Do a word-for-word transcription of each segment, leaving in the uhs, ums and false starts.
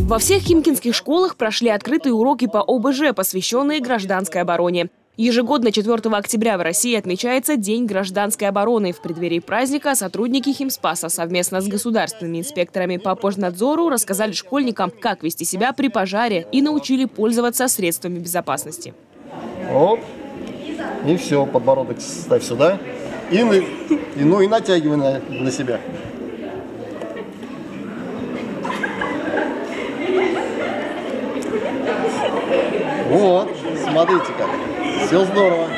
Во всех химкинских школах прошли открытые уроки по О Бэ Жэ, посвященные гражданской обороне. Ежегодно четвёртого октября в России отмечается День гражданской обороны. В преддверии праздника сотрудники Химспаса совместно с государственными инспекторами по пожнадзору рассказали школьникам, как вести себя при пожаре, и научили пользоваться средствами безопасности. Оп. И все, подбородок ставь сюда. И, и, ну, и натягивай на, на себя. Вот, смотрите как. Все здорово.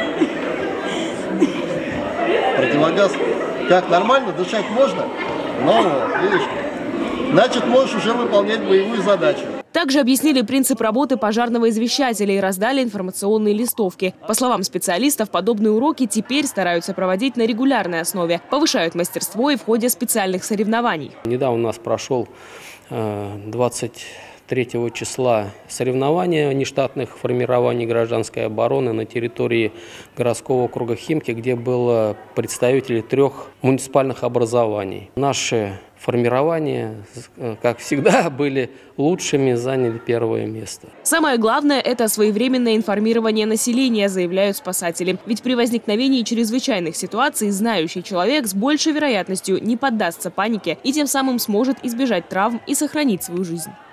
Противогаз. Как, нормально? Дышать можно? Ну вот, видишь. Значит, можешь уже выполнять боевую задачу. Также объяснили принцип работы пожарного извещателя и раздали информационные листовки. По словам специалистов, подобные уроки теперь стараются проводить на регулярной основе, повышают мастерство и в ходе специальных соревнований. Недавно у нас прошел двадцать третьего числа соревнования нештатных формирований гражданской обороны на территории городского округа Химки, где было представители трех муниципальных образований. Наши формирования, как всегда, были лучшими, заняли первое место. Самое главное – это своевременное информирование населения, заявляют спасатели. Ведь при возникновении чрезвычайных ситуаций знающий человек с большей вероятностью не поддастся панике и тем самым сможет избежать травм и сохранить свою жизнь.